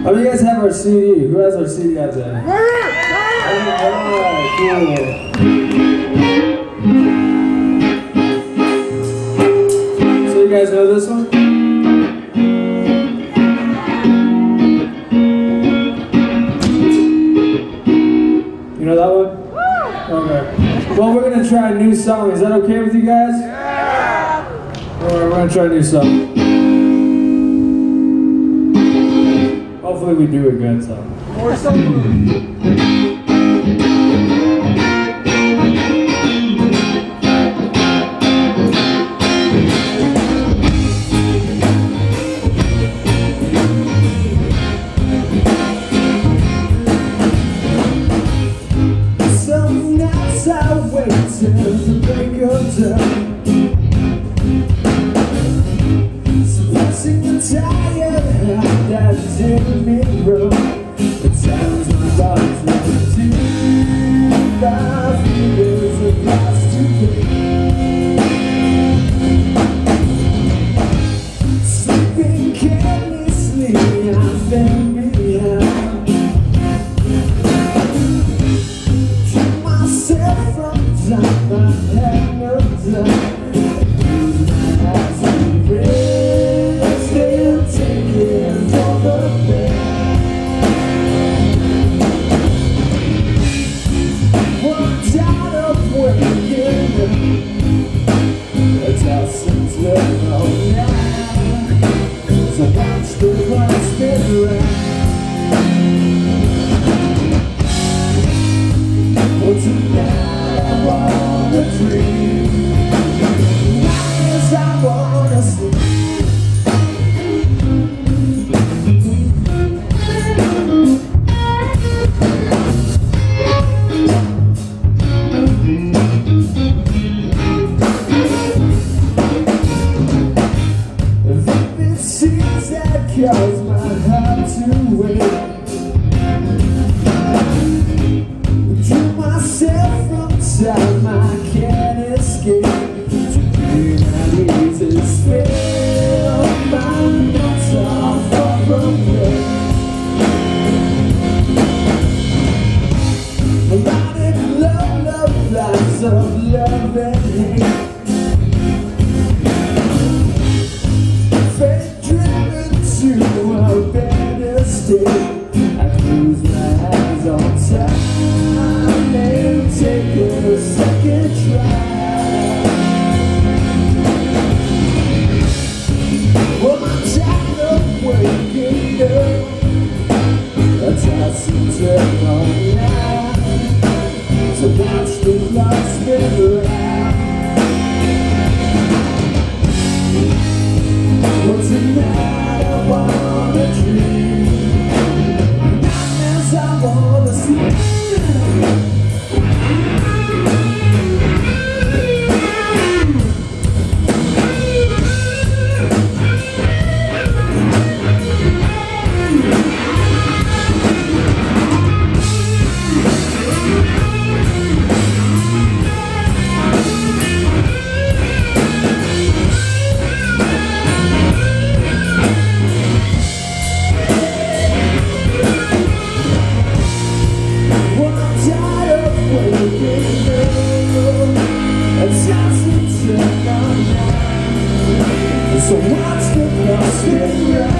How many of you guys have our CD? Who has our CD out there? Alright, cool. So you guys know this one? You know that one? Okay. Well, we're gonna try a new song. Is that okay with you guys? Yeah! Alright, we're gonna try a new song. Hopefully we do it good, so. More songs. Some nights I wait till the break of dawn, suppressing the tired heart that did me wrong. At times my body's running to my fingers have lost to me. Sleeping carelessly, I've been behind. Keep myself from time, I have no time. Close my eyes and rest, and take it for the best. One tired of waking up, a toss and turn all night. So watch the clock spin around. Oh, tonight I wanna dream, nightmares I wanna sleep. Vivid scenes that cause my heart to wait. Drew myself from time I can't escape. To be my easy spell, my nights are far from there. Running love lives of love and hate. Fate driven to a better state. I close my eyes on time and take a second try. Well, I'm tired of waking up, a toss and turn all night. So watch the clock spin around. Well, tonight I wanna dream, nightmares I wanna sleep. So watch the clock spin round.